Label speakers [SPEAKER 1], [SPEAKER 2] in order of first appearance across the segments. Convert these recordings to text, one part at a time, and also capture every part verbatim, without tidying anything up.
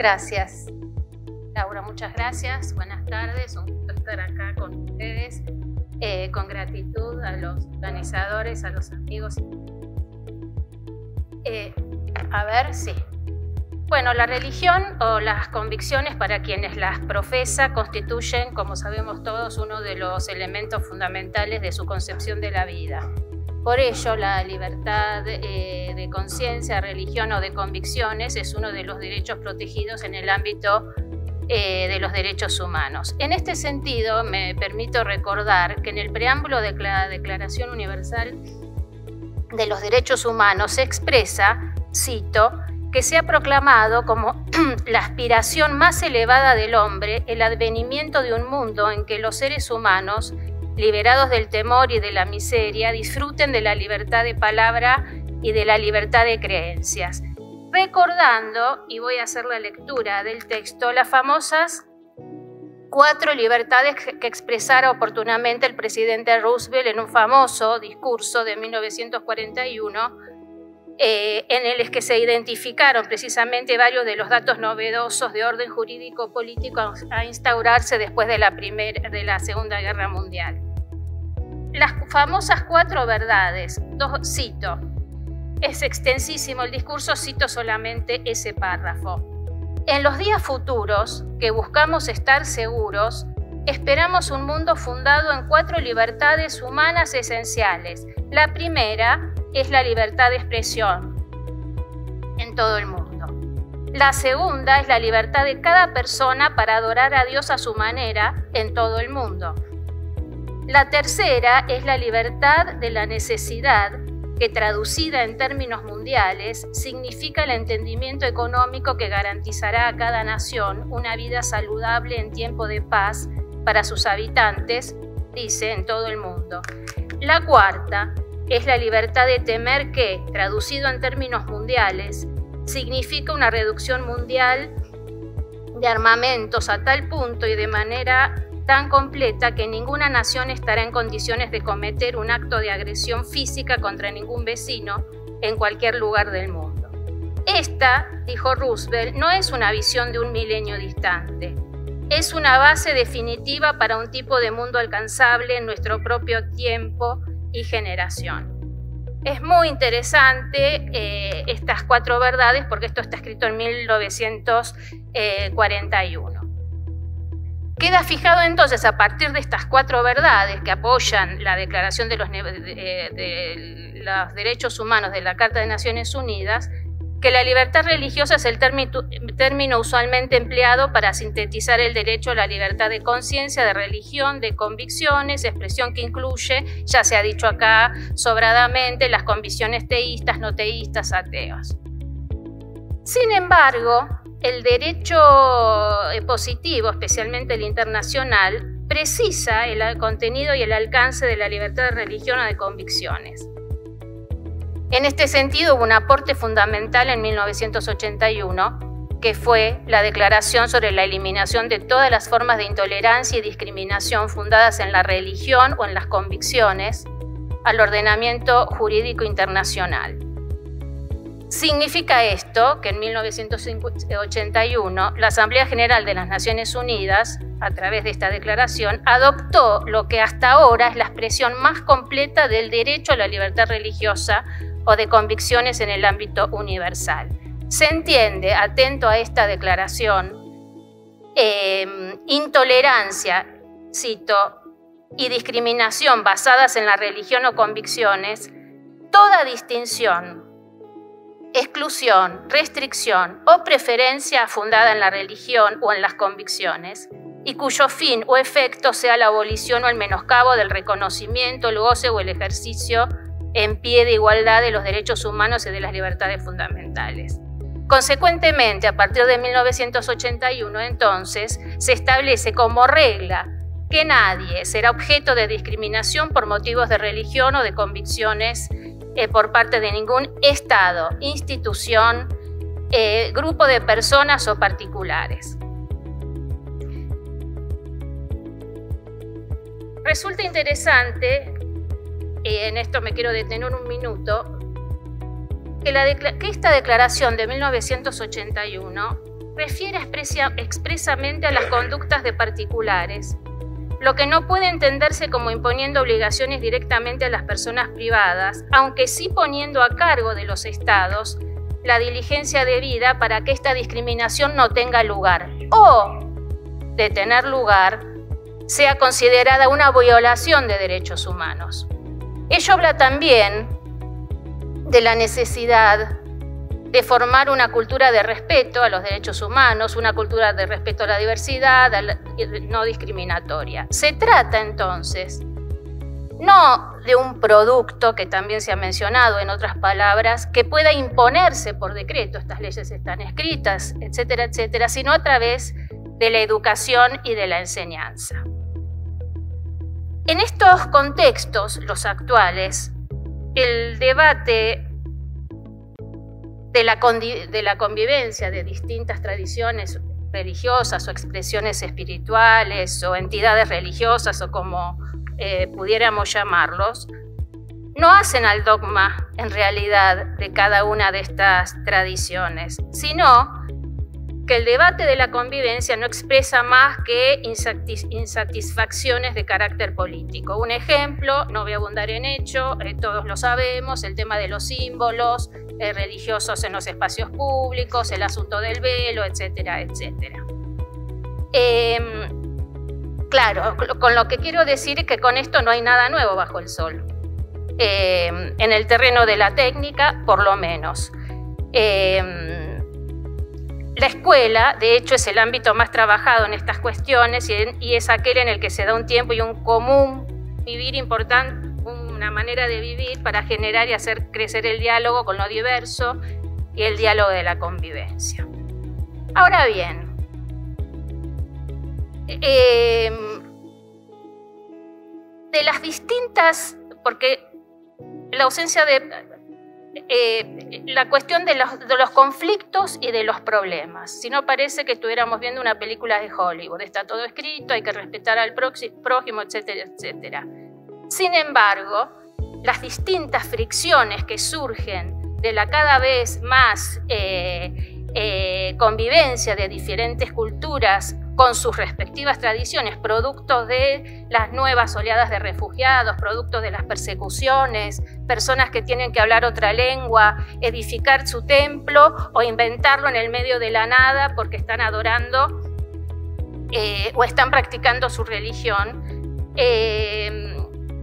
[SPEAKER 1] Gracias. Laura, muchas gracias. Buenas tardes. Un gusto estar acá con ustedes. Eh, con gratitud a los organizadores, a los amigos. Eh, a ver, sí. Bueno, la religión o las convicciones para quienes las profesa constituyen, como sabemos todos, uno de los elementos fundamentales de su concepción de la vida. Por ello, la libertad eh, de conciencia, religión o de convicciones es uno de los derechos protegidos en el ámbito eh, de los derechos humanos. En este sentido, me permito recordar que en el preámbulo de la Declaración Universal de los Derechos Humanos se expresa, cito, que se ha proclamado como la aspiración más elevada del hombre el advenimiento de un mundo en que los seres humanos, liberados del temor y de la miseria, disfruten de la libertad de palabra y de la libertad de creencias. Recordando, y voy a hacer la lectura del texto, las famosas cuatro libertades que expresara oportunamente el presidente Roosevelt en un famoso discurso de mil novecientos cuarenta y uno, eh, en el que se identificaron precisamente varios de los datos novedosos de orden jurídico-político a instaurarse después de la, primera, de la Segunda Guerra Mundial. Las famosas cuatro verdades, dos, cito, es extensísimo el discurso, cito solamente ese párrafo. En los días futuros, que buscamos estar seguros, esperamos un mundo fundado en cuatro libertades humanas esenciales. La primera es la libertad de expresión en todo el mundo. La segunda es la libertad de cada persona para adorar a Dios a su manera en todo el mundo. La tercera es la libertad de la necesidad, que traducida en términos mundiales significa el entendimiento económico que garantizará a cada nación una vida saludable en tiempo de paz para sus habitantes, dice, en todo el mundo. La cuarta es la libertad de temer que, traducido en términos mundiales, significa una reducción mundial de armamentos a tal punto y de manera tan completa que ninguna nación estará en condiciones de cometer un acto de agresión física contra ningún vecino en cualquier lugar del mundo. Esta, dijo Roosevelt, no es una visión de un milenio distante. Es una base definitiva para un tipo de mundo alcanzable en nuestro propio tiempo y generación. Es muy interesante eh, estas cuatro verdades porque esto está escrito en mil novecientos cuarenta y uno. Queda fijado entonces, a partir de estas cuatro verdades que apoyan la Declaración de los, de, de los Derechos Humanos de la Carta de Naciones Unidas, que la libertad religiosa es el término, término usualmente empleado para sintetizar el derecho a la libertad de conciencia, de religión, de convicciones, expresión que incluye, ya se ha dicho acá sobradamente, las convicciones teístas, no teístas, ateos. Sin embargo, el derecho positivo, especialmente el internacional, precisa el contenido y el alcance de la libertad de religión o de convicciones. En este sentido, hubo un aporte fundamental en mil novecientos ochenta y uno, que fue la Declaración sobre la eliminación de todas las formas de intolerancia y discriminación fundadas en la religión o en las convicciones al ordenamiento jurídico internacional. Significa esto que en mil novecientos ochenta y uno la Asamblea General de las Naciones Unidas, a través de esta declaración, adoptó lo que hasta ahora es la expresión más completa del derecho a la libertad religiosa o de convicciones en el ámbito universal. Se entiende, atento a esta declaración, eh, intolerancia, cito, y discriminación basadas en la religión o convicciones, toda distinción, exclusión, restricción o preferencia fundada en la religión o en las convicciones y cuyo fin o efecto sea la abolición o el menoscabo del reconocimiento, el goce o el ejercicio en pie de igualdad de los derechos humanos y de las libertades fundamentales. Consecuentemente, a partir de mil novecientos ochenta y uno, entonces, se establece como regla que nadie será objeto de discriminación por motivos de religión o de convicciones Eh, por parte de ningún Estado, institución, eh, grupo de personas o particulares. Resulta interesante, y en esto me quiero detener un minuto, que, la que esta declaración de mil novecientos ochenta y uno refiere expresia, expresamente a las conductas de particulares, lo que no puede entenderse como imponiendo obligaciones directamente a las personas privadas, aunque sí poniendo a cargo de los estados la diligencia debida para que esta discriminación no tenga lugar, o, de tener lugar, sea considerada una violación de derechos humanos. Ello habla también de la necesidad de formar una cultura de respeto a los derechos humanos, una cultura de respeto a la diversidad, a la, no discriminatoria. Se trata entonces no de un producto, que también se ha mencionado en otras palabras, que pueda imponerse por decreto, estas leyes están escritas, etcétera, etcétera, sino a través de la educación y de la enseñanza. En estos contextos, los actuales, el debate de la, de la convivencia de distintas tradiciones religiosas o expresiones espirituales o entidades religiosas o como eh, pudiéramos llamarlos, no hacen al dogma en realidad de cada una de estas tradiciones, sino que el debate de la convivencia no expresa más que insatis insatisfacciones de carácter político. Un ejemplo, no voy a abundar en hecho, eh, todos lo sabemos, el tema de los símbolos eh, religiosos en los espacios públicos, el asunto del velo, etcétera, etcétera. Eh, claro, con lo que quiero decir es que con esto no hay nada nuevo bajo el sol. Eh, en el terreno de la técnica, por lo menos. Eh, La escuela, de hecho, es el ámbito más trabajado en estas cuestiones y, en, y es aquel en el que se da un tiempo y un común vivir importante, una manera de vivir para generar y hacer crecer el diálogo con lo diverso y el diálogo de la convivencia. Ahora bien, eh, de las distintas, porque la ausencia de... Eh, la cuestión de los, de los conflictos y de los problemas. Si no, parece que estuviéramos viendo una película de Hollywood. Está todo escrito, hay que respetar al prójimo, etcétera, etcétera. Sin embargo, las distintas fricciones que surgen de la cada vez más eh, eh, convivencia de diferentes culturas con sus respectivas tradiciones, productos de las nuevas oleadas de refugiados, productos de las persecuciones, personas que tienen que hablar otra lengua, edificar su templo o inventarlo en el medio de la nada porque están adorando eh, o están practicando su religión, eh,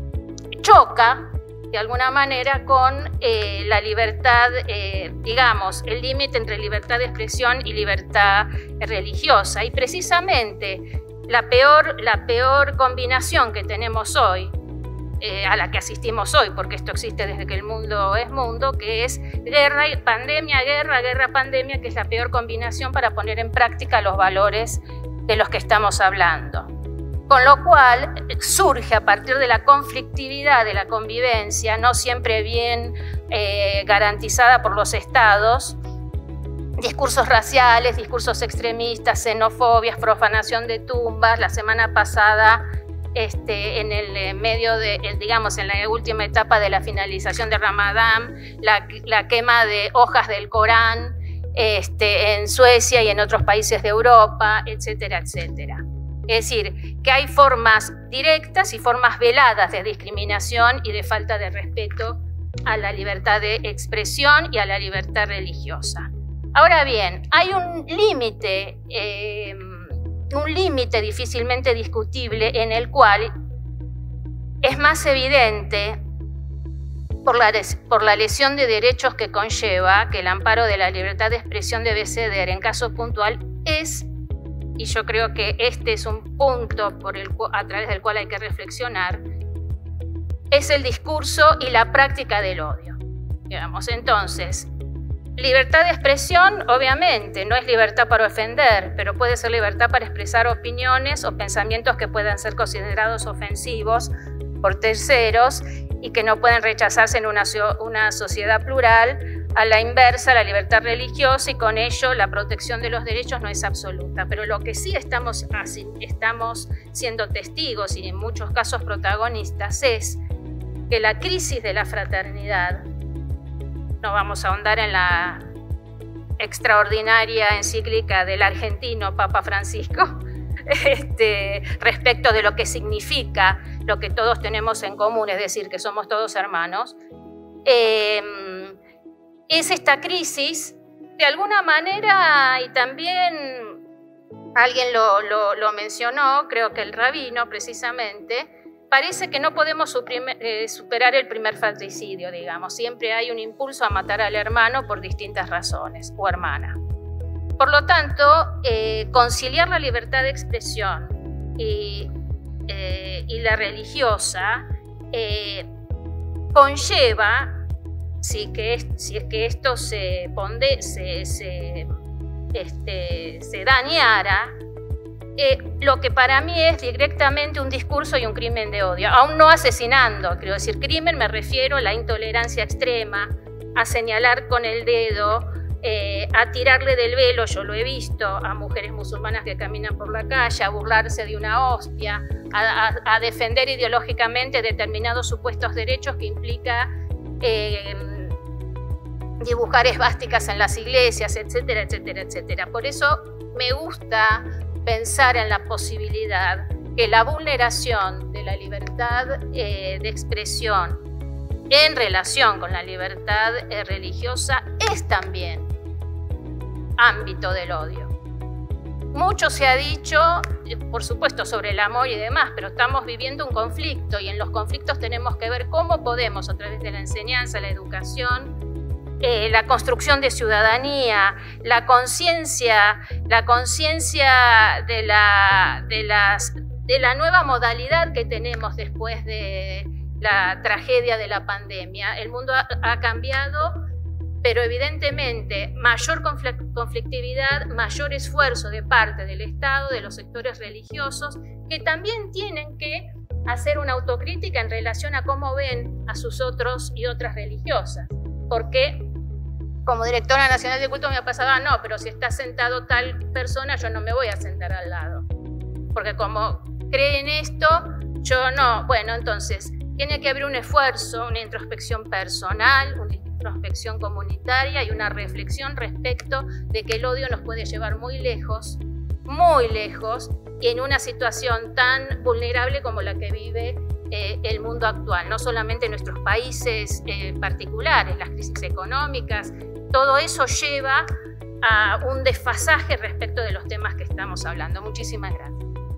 [SPEAKER 1] choca de alguna manera con eh, la libertad, eh, digamos, el límite entre libertad de expresión y libertad religiosa. Y precisamente la peor, la peor combinación que tenemos hoy, eh, a la que asistimos hoy, porque esto existe desde que el mundo es mundo, que es guerra y pandemia, guerra, guerra, pandemia, que es la peor combinación para poner en práctica los valores de los que estamos hablando. Con lo cual surge a partir de la conflictividad de la convivencia, no siempre bien eh, garantizada por los estados, discursos raciales, discursos extremistas, xenofobias, profanación de tumbas. La semana pasada, este, en el medio de, digamos, en la última etapa de la finalización de Ramadán, la, la quema de hojas del Corán este, en Suecia y en otros países de Europa, etcétera, etcétera. Es decir, que hay formas directas y formas veladas de discriminación y de falta de respeto a la libertad de expresión y a la libertad religiosa. Ahora bien, hay un límite, eh, un límite difícilmente discutible en el cual es más evidente por la, por la lesión de derechos que conlleva que el amparo de la libertad de expresión debe ceder en caso puntual es, y yo creo que este es un punto por el, a través del cual hay que reflexionar, es el discurso y la práctica del odio. Digamos, entonces, libertad de expresión, obviamente, no es libertad para ofender, pero puede ser libertad para expresar opiniones o pensamientos que puedan ser considerados ofensivos por terceros y que no pueden rechazarse en una, una sociedad plural. A la inversa, la libertad religiosa, y con ello la protección de los derechos no es absoluta. Pero lo que sí estamos, estamos siendo testigos y en muchos casos protagonistas es que la crisis de la fraternidad, no vamos a ahondar en la, extraordinaria encíclica del argentino Papa Francisco, este, respecto de lo que significa lo que todos tenemos en común, es decir, que somos todos hermanos, eh, es esta crisis, de alguna manera, y también alguien lo, lo, lo mencionó, creo que el rabino precisamente, parece que no podemos suprime, eh, superar el primer fratricidio, digamos. Siempre hay un impulso a matar al hermano por distintas razones, o hermana. Por lo tanto, eh, conciliar la libertad de expresión y, eh, y la religiosa eh, conlleva, si, que es, si es que esto se, ponde, se, se, este, se dañara, Eh, lo que para mí es directamente un discurso y un crimen de odio, aún no asesinando, quiero decir, crimen me refiero a la intolerancia extrema, a señalar con el dedo, eh, a tirarle del velo, yo lo he visto, a mujeres musulmanas que caminan por la calle, a burlarse de una hostia, a, a, a defender ideológicamente determinados supuestos derechos que implica eh, dibujar esvásticas en las iglesias, etcétera, etcétera, etcétera. Por eso me gusta pensar en la posibilidad que la vulneración de la libertad eh, de expresión en relación con la libertad eh, religiosa es también ámbito del odio. Mucho se ha dicho, eh, por supuesto, sobre el amor y demás, pero estamos viviendo un conflicto y en los conflictos tenemos que ver cómo podemos, a través de la enseñanza, la educación, Eh, la construcción de ciudadanía, la conciencia, la conciencia de la, de, las, de la nueva modalidad que tenemos después de la tragedia de la pandemia. El mundo ha, ha cambiado, pero evidentemente mayor conflictividad, mayor esfuerzo de parte del Estado, de los sectores religiosos, que también tienen que hacer una autocrítica en relación a cómo ven a sus otros y otras religiosas. Porque como directora nacional de culto me ha pasado, ah, no, pero si está sentado tal persona, yo no me voy a sentar al lado. Porque como creen esto, yo no. Bueno, entonces, tiene que haber un esfuerzo, una introspección personal, una introspección comunitaria y una reflexión respecto de que el odio nos puede llevar muy lejos, muy lejos, y en una situación tan vulnerable como la que vive Eh, el mundo actual, no solamente en nuestros países eh, particulares, las crisis económicas, todo eso lleva a un desfasaje respecto de los temas que estamos hablando. Muchísimas gracias.